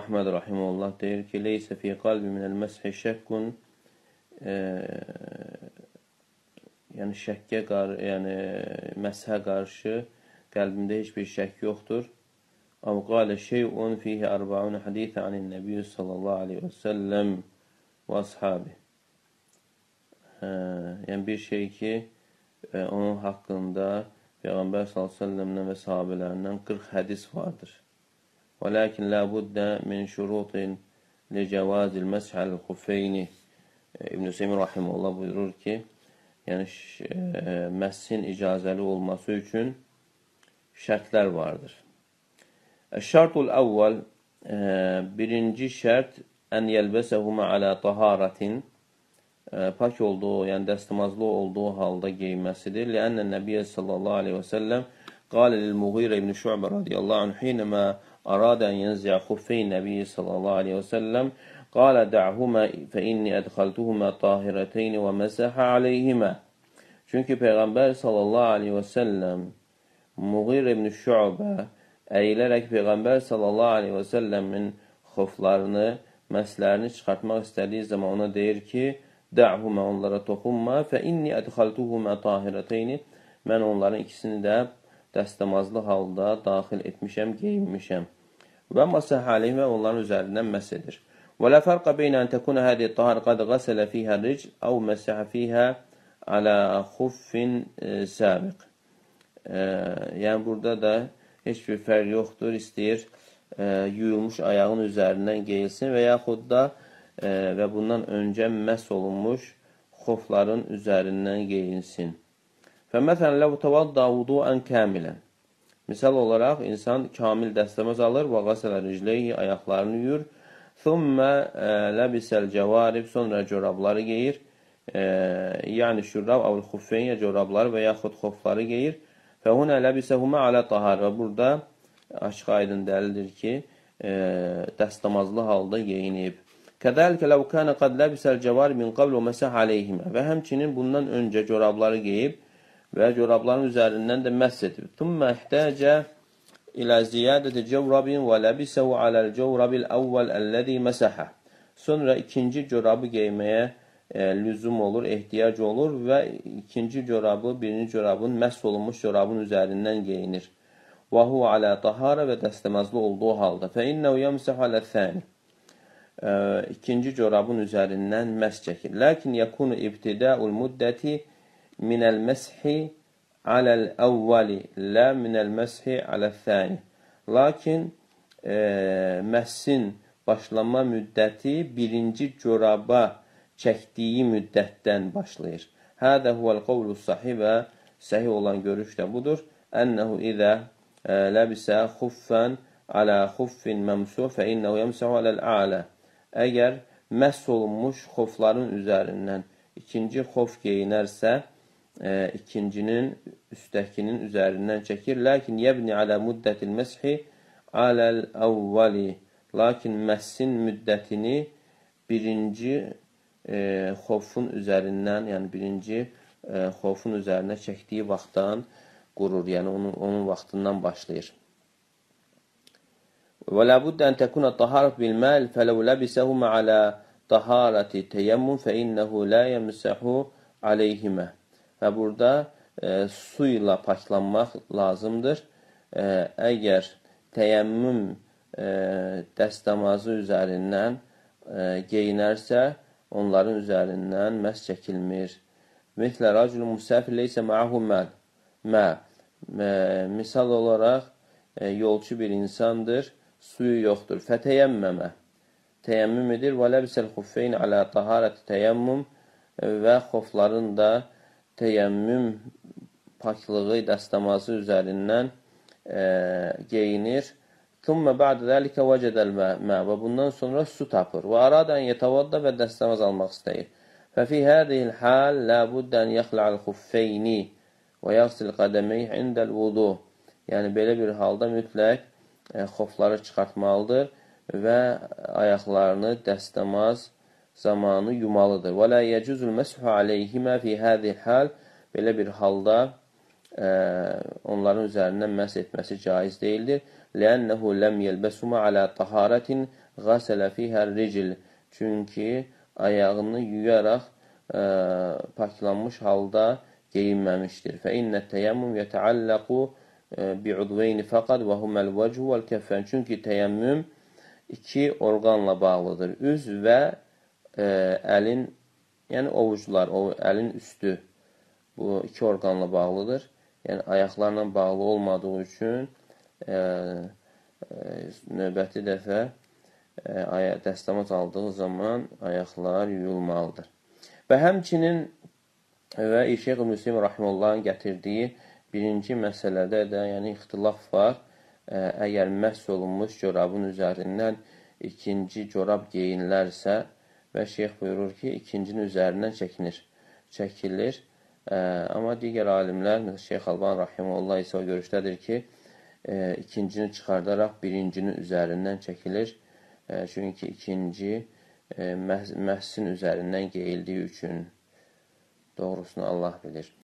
Ahmed rahimehullah deyir ki, leysə fi qalbi minəl məshi şəkkun, yəni şəkkə yəni məshə qarşı qəlbimdə heç bir şək yoxdur. Əv qalə şeyun fihi 40 hadisə anin nəbiyyə sallallahu aleyhi və səlləm və ashabi. Yəni bir şey ki, onun haqqında Peyğəmbər sallallahu aleyhi və səlləmdən və sahabələrindən 40 hədis vardır. Və lakin la buddə min şurutin li cavazil məsh aləl xuffeyni. İbn-i Hüseyin rahimehullah buyurur ki, yəni məshin icazəli olması üçün şərtlər vardır. Şərtul əvvəl, birinci şərt ən yəlbəsəhumə alə taharatin, pak olduğu, yəni dəstəmazlı olduğu halda geyinməsidir. Lənnə Nəbiyyə sallallahu aleyhi və səlləm qalə lil-Muğirə ibn Şu'bə radiyallahu anh hinəmə aradə ən yənziyə xuffeyn Nəbiyyə sallallahu aleyhi və səlləm qalə də'humə fə inni ədxaltuhumə tahirəteyni və məsəhə aleyhimə. Çünki Peyğəmbər sallallahu aleyhi və səlləm Muğirə ibn Şu'bə əyilərək Peyğəmbər sallallahu aleyhi və səlləmin xoflarını, məslərini çıxartmaq istədiyi zaman ona deyir ki, də'humə, onlara toxunma, fə inni ədxaltuhumə tahirəteyni, mən onların ikisini də dəstəmazlı halda daxil etmişəm, geyinmişəm. Və məsəh aleyhimə, onların üzərindən məs edir. Və lə fərqə beynə ən təkunə hədiyə tahir qəd qəsələ fiyhə ricl, əv məsəhə fiyhə alə xuffin səbiq. Yəni, burada da heç bir fərq yoxdur, istəyir yuyulmuş ayağın üzərindən geyilsin və yaxud da və bundan öncə məhz olunmuş xofların üzərindən geyinsin. Və məsələn, ləv təvadda vuduən kəmilən. Misal olaraq, insan kamil dəstəməz alır və qəsələ ricleyhi, ayaqlarını yuyur. Thümmə ləbisəl cəvarib, sonra corabları geyir. Yəni şürrab, avul xuffeyyə, corabları və yaxud xofları geyir. Və hunə ləbisəhumə alə tahar. Və burada açıq aydın dəlildir ki, dəstəmazlı halda geyinib. Kədəlikə ləv kənə qəd ləbisəl cəvarib min qabl və məsəh aleyhimə. Və həmçinin bundan öncə corabları geyib və corabların üzərindən də məhz edib. Thümmə ihtəcə ilə ziyadəti cəvrabin və ləbisəhu aləl cəvrabil əvvəl əlləzi məsəhə. Sonra ikinci corabı geyməyə lüzum olur, ehtiyac olur və ikinci corabı, birinci corabın məhz olunmuş corabın üzərindən geyinir. Və hu alə tahara və dəstəməzli olduğu halda. Fə innəhu yəmsəhu alə thəni. İkinci corabın üzərindən məs çəkir. Lakin yəkunu ibtidəul müddəti minəl məshi aləl əvvəli, lə minəl məshi aləl thəni. Lakin məhsin başlama müddəti birinci coraba çəkdiyi müddətdən başlayır. Hədə huvəl qovlu sahih və səhih olan görüş də budur. Ənəhu idə ləbisə xuffən alə xuffin məmsuh fə innəhu yəmsəhu aləl ələ. Əgər məhz olunmuş xofların üzərindən ikinci xof geyinərsə, ikincinin, üstəkinin üzərindən çəkir. Lakin yəbni alə müddətil məshi aləl əvvəli. Lakin məhsin müddətini birinci xofun üzərindən, yəni birinci xofun üzərinə çəkdiyi vaxtdan qurur. Yəni onun vaxtından başlayır. Və lə buddə ən təkuna taharət bilməl fələv ləbisəhumə alə taharəti teyəmmüm fə innəhu lə yəmsəhu aleyhimə. Və burada su ilə paklanmaq lazımdır. Əgər teyəmmüm dəstəmazı üzərindən geyinərsə, onların üzərindən məhz çəkilmir. Mithlə racülü müsəfir leysə məəhu mə. Misal olaraq, yolçu bir insandır, suyu yoxdur. Fətəyəmməmə. Teyəmmüm edir. Və ləbisəl xuffeyn alə taharəti teyəmmüm və xofların da teyəmmüm paklığı dəstəmazı üzərindən geyinir. Thümmə bə'də dəlikə vəcədəl mə. Və bundan sonra su tapır. Və aradən yetəvadda və dəstəmaz almaq istəyir. Fəfi hədihil həl ləbuddən yəxlə'al xuffeyni və yəxsil qədəmeyh indəl vudu. Yəni, belə bir halda mütləq xofları çıxartmalıdır və ayaqlarını dəstəmaz zamanı yumalıdır. Və lə yəcüzül məshu aleyhimə fi hədihil həl. Belə bir halda onların üzərindən məhz etməsi caiz deyildir. Lənnəhu ləm yəlbəsimə alə taharətin Gasələ fihər ricl. Çünki ayağını yuyaraq paklanmış halda geyinməmişdir. Fə innət təyəmmüm yətəalləqu bi'udveyni fəqad və huməl vəchu vəl-kəffən. Çünki təyəmmüm iki orqanla bağlıdır. Üz və əlin, yəni ovucular, əlin üstü bu iki orqanla bağlıdır. Yəni ayaqlarla bağlı olmadığı üçün növbəti dəfə dəstəmaz aldığı zaman ayaqlar yuyulmalıdır. Və həmçinin və Şeyx Müslim Rahimullahın gətirdiyi birinci məsələdə də yəni ixtilaf var. Əgər məhs olunmuş corabın üzərindən ikinci corab geyinlərsə və şeyx buyurur ki, ikincinin üzərindən çəkilir. Amma digər alimlər, Şeyx Alban Rahimullah isə o görüşdədir ki, ikincini çıxardaraq birincinin üzərindən çəkilir. Çünki ikinci məhsin üzərindən geyildiyi üçün doğrusunu Allah bilir.